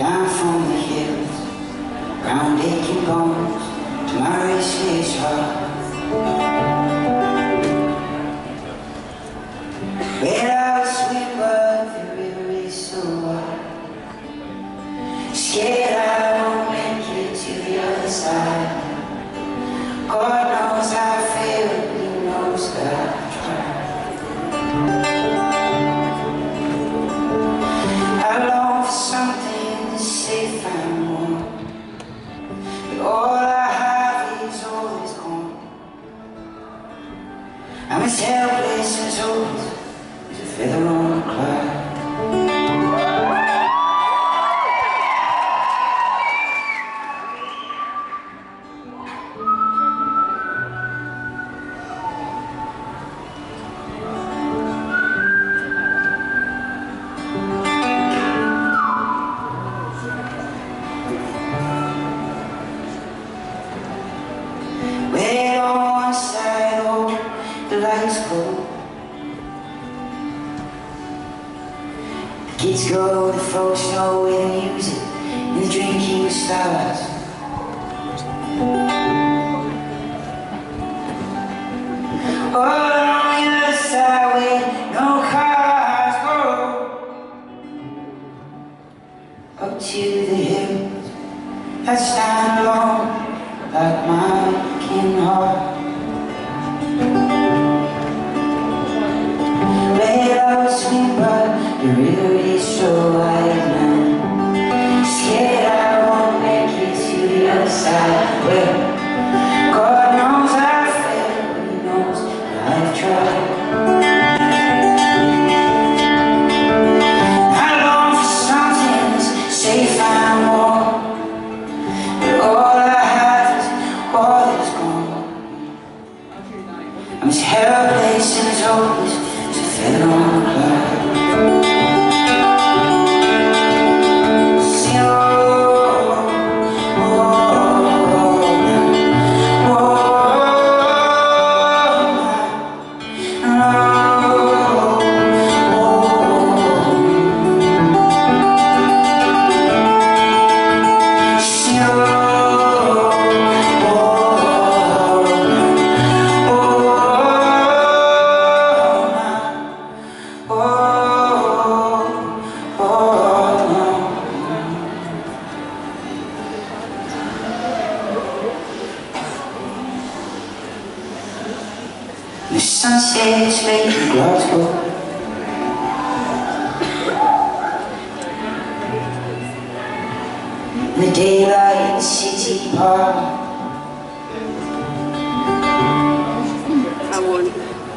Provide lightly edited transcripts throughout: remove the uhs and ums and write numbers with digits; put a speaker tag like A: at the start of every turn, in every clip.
A: down from the hills, round aching bones to my restless heart. Well, I was sweet, but the river is so wide. Scared I won't make it to the other side. God knows I failed, He knows that I've tried. I long for something that's safe and warm, but all I have is always gone. I'm as helpless as always as a feather on a cloud. The lights go, the kids go, the folks know with the music and the drinking starts. All on the other side where no cars go, up to the hills that stand alone like my aching heart. The river is so wide now. Scared I won't make it to the other side. Well, God knows I failed, but He knows that I've tried. I long for something that's safe and warm, but all I have is all that's gone. I'm as helpless and as hopeless as a feather on a cloud. The sunset's late in Glasgow. The daylight in the city park.
B: I won.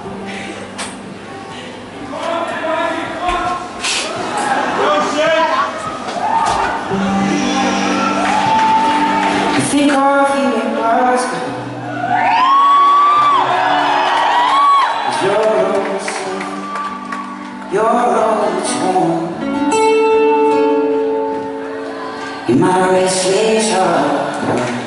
A: I think of you in Glasgow. Your road is home. In my restless heart.